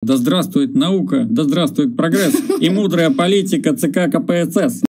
Да здравствует наука, да здравствует прогресс и мудрая политика ЦК КПСС.